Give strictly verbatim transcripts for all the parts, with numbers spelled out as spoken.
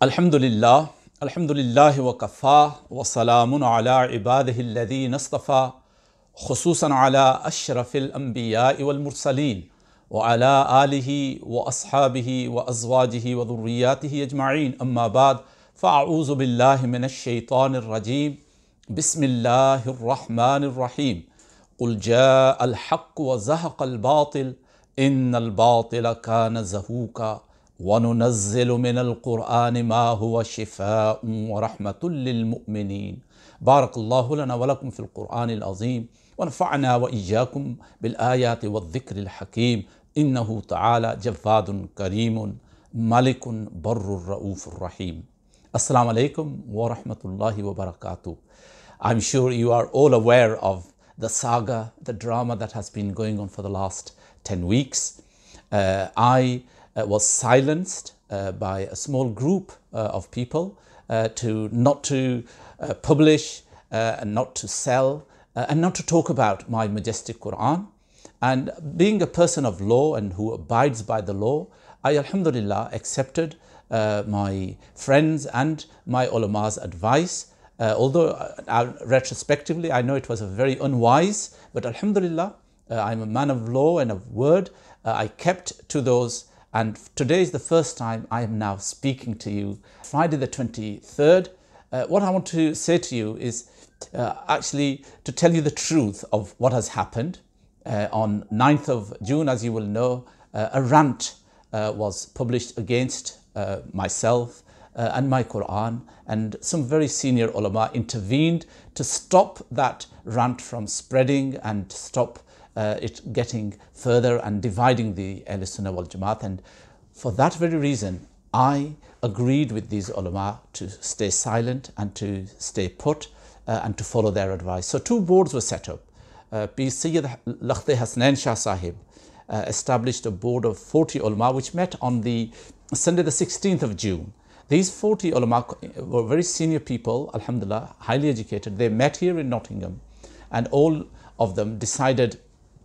Alhamdulillah, Alhamdulillah wa kafa wa salamun ala ibadihi alladhina istafa khususan ala ashrafil anbiya'i wal mursaleen wa ala alihi wa ashabihi wa azwajihi wa dhurriyyatihi ajma'in amma ba'd fa'a'udhu billahi minash shaitanir rajim bismillahir rahmanir rahim qul ja'al haqq wa zahaqal batil innal batila kana zahuqa وَنُنَزِّلُ مِنَ الْقُرْآنِ مَا هُوَ شِفَاءٌ وَرَحْمَةٌ لِلْمُؤْمِنِينَ بارك الله لنا ولكم في القرآن العظيم ونفعنا وإياكم بالآيات والذكر الحكيم إنه تعالى جواد كريم ملك بر الرؤوف الرحيم. Assalamu alaikum wa rahmatullahi wa barakatuh. I'm sure you are all aware of the saga, the drama that has been going on for the last ten weeks. Uh, I Uh, was silenced uh, by a small group uh, of people uh, to not to uh, publish uh, and not to sell uh, and not to talk about my Majestic Quran. And being a person of law and who abides by the law, I alhamdulillah accepted uh, my friends and my ulama's advice. Uh, although uh, retrospectively I know it was a very unwise, but alhamdulillah uh, I'm a man of law and of word. Uh, I kept to those. And today is the first time I am now speaking to you, Friday the twenty-third. Uh, what I want to say to you is uh, actually to tell you the truth of what has happened. Uh, on ninth of June, as you will know, uh, a rant uh, was published against uh, myself uh, and my Quran, and some very senior ulama intervened to stop that rant from spreading and stop Uh, it getting further and dividing the Ahl Sunnah wal Jamaat. And for that very reason, I agreed with these ulama to stay silent and to stay put uh, and to follow their advice. So two boards were set up. Uh, Peace Sayyid Lakhte Hasnain Shah Sahib uh, established a board of forty ulama which met on the Sunday the sixteenth of June. These forty ulama were very senior people, alhamdulillah, highly educated. They met here in Nottingham, and all of them decided,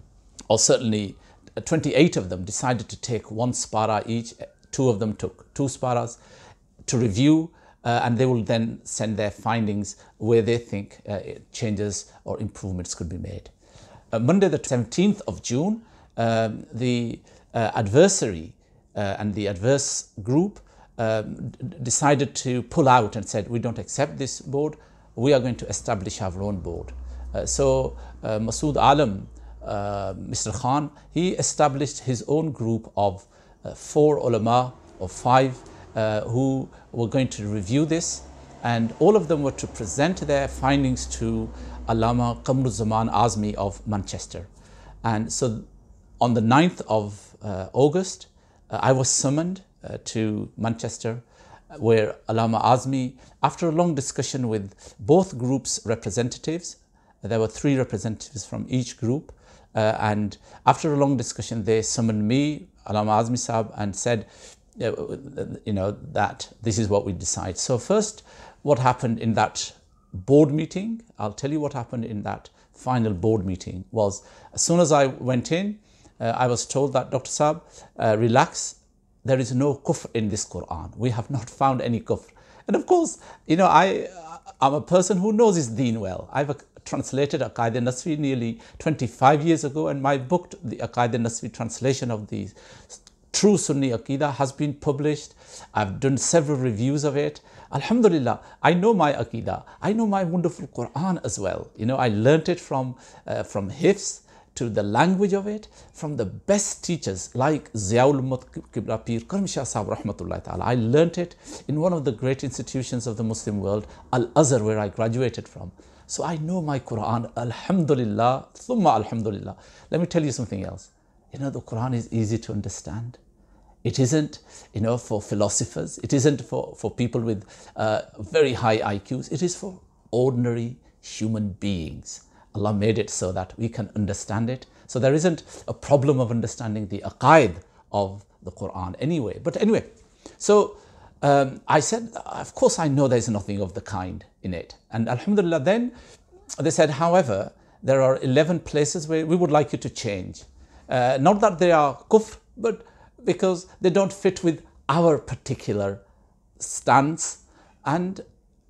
or certainly twenty-eight of them decided to take one spara each. Two of them took two sparas to review uh, and they will then send their findings where they think uh, changes or improvements could be made. Uh, Monday the seventeenth of June, um, the uh, adversary uh, and the adverse group um, decided to pull out and said, we don't accept this board, we are going to establish our own board. Uh, so uh, Masood Alam, Uh, Mister Khan, he established his own group of uh, four ulama or five uh, who were going to review this, and all of them were to present their findings to Allama Qamruzzaman Azmi of Manchester. And so on the ninth of uh, August, uh, I was summoned uh, to Manchester, where Allama Azmi, after a long discussion with both groups' representatives, there were three representatives from each group, Uh, and after a long discussion, they summoned me, Allama Azmi Sahab, and said, uh, you know, that this is what we decide. So first, what happened in that board meeting, I'll tell you what happened in that final board meeting was, as soon as I went in, uh, I was told that, Doctor Sahab, uh, relax, there is no kufr in this Quran. We have not found any kufr. And of course, you know, I, I'm a person who knows his deen well. I've translated Aqaid Naswi nearly twenty-five years ago, and my book, the Aqaid Naswi translation of the true Sunni Aqidah, has been published. I've done several reviews of it. Alhamdulillah, I know my Aqidah. I know my wonderful Quran as well. You know, I learnt it from, uh, from Hifz, to the language of it, from the best teachers like Ziaul Ummat Qibla Pir Karam Shah Sahab Rahmatullahi Ta'ala. I learnt it in one of the great institutions of the Muslim world, Al-Azhar, where I graduated from. So I know my Quran, alhamdulillah, thumma alhamdulillah. Let me tell you something else. You know, the Quran is easy to understand. It isn't, you know, for philosophers. It isn't for, for people with uh, very high I Qs. It is for ordinary human beings. Allah made it so that we can understand it. So there isn't a problem of understanding the aqaid of the Quran anyway. But anyway, so Um, I said, of course I know there's nothing of the kind in it. And alhamdulillah, then they said, however, there are eleven places where we would like you to change. Uh, not that they are kufr, but because they don't fit with our particular stands, and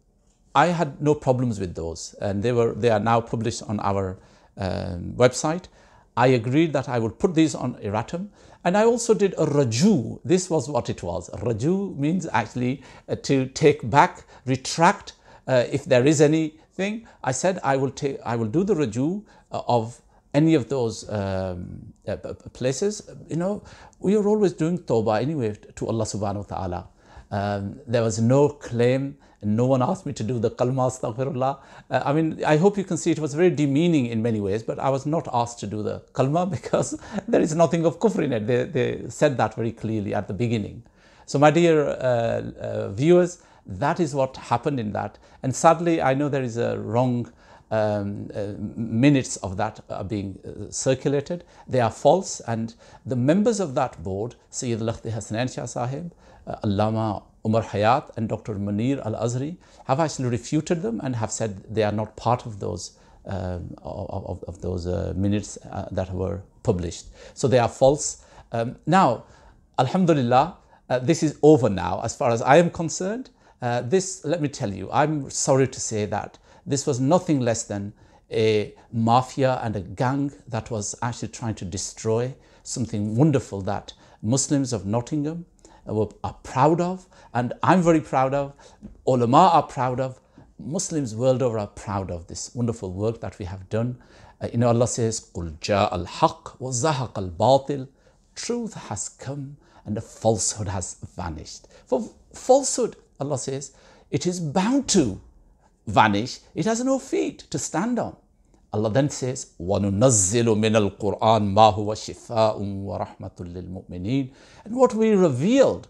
I had no problems with those, and they were they are now published on our um, website. I agreed that I would put these on erratum, and I also did a raju. This was what it was. A raju means actually uh, to take back, retract uh, if there is anything. I said I will take, I will do the raju uh, of any of those um, uh, places. You know, we are always doing tawbah anyway to Allah subhanahu wa ta'ala. Um, there was no claim, no one asked me to do the kalma astaghfirullah. Uh, I mean, I hope you can see it was very demeaning in many ways, but I was not asked to do the kalma because there is nothing of kufr in it. They, they said that very clearly at the beginning. So my dear uh, uh, viewers, that is what happened in that. And sadly, I know there is a wrong um, uh, minutes of that are being uh, circulated. They are false, and the members of that board, Sayyid Lakhti Hasnain Shah Sahib, uh, Allama Umar Hayat and Doctor Munir Al-Azhari have actually refuted them and have said they are not part of those um, of, of those uh, minutes uh, that were published. So they are false. Um, now, Alhamdulillah, uh, this is over now as far as I am concerned. Uh, this, let me tell you, I'm sorry to say that this was nothing less than a mafia and a gang that was actually trying to destroy something wonderful that Muslims of Nottingham were, are proud of, and I'm very proud of, ulama are proud of, Muslims world over are proud of this wonderful work that we have done. Uh, you know, Allah says, قُلْ جَاءَ الْحَقِّ وَزَهَقَ الْبَاطِلِ. Truth has come and the falsehood has vanished. For falsehood, Allah says, it is bound to vanish. It has no feet to stand on. Allah then says, وَنُنَزِّلُ مِنَ الْقُرْآنِ مَا هُوَ شِفَاءٌ وَرَحْمَةٌ لِلْمُؤْمِنِينَ. And what we revealed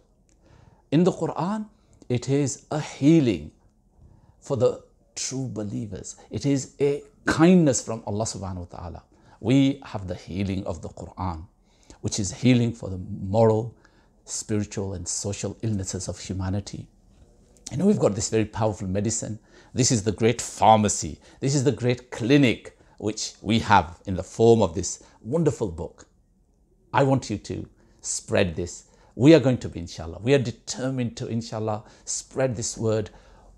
in the Quran, it is a healing for the true believers. It is a kindness from Allah subhanahu wa ta'ala. We have the healing of the Quran, which is healing for the moral, spiritual and social illnesses of humanity. You know, we've got this very powerful medicine. This is the great pharmacy. This is the great clinic which we have in the form of this wonderful book. I want you to spread this. We are going to be, inshallah, we are determined to, inshallah, spread this word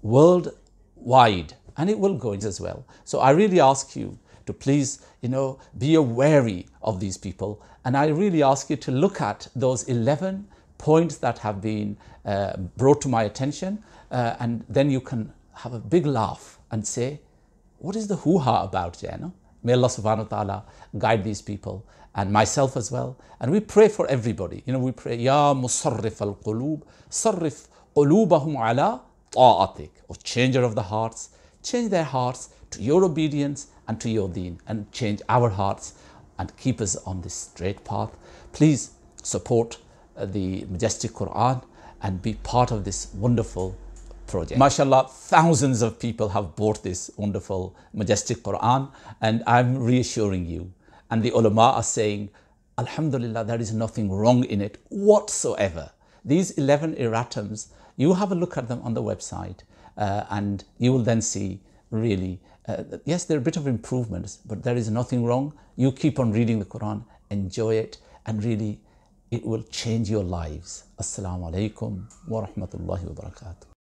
worldwide, and it will go as well. So I really ask you to please, you know, be wary of these people. And I really ask you to look at those eleven points that have been uh, brought to my attention, uh, and then you can have a big laugh and say, what is the hoo-ha about, you know? May Allah subhanahu wa ta'ala guide these people and myself as well. And we pray for everybody. You know, we pray, Ya Musarrif al-Qulub, Sarrif Qulubahum ala ta'atik, or changer of the hearts, change their hearts to your obedience and to your deen, and change our hearts and keep us on this straight path. Please support uh, the Majestic Quran and be part of this wonderful project. MashaAllah, thousands of people have bought this wonderful Majestic Quran, and I'm reassuring you. And the ulama are saying, Alhamdulillah, there is nothing wrong in it whatsoever. These eleven erratums, you have a look at them on the website, uh, and you will then see really, uh, yes, there are a bit of improvements, but there is nothing wrong. You keep on reading the Quran, enjoy it, and really it will change your lives. Assalamu alaikum wa rahmatullahi wa barakatuh.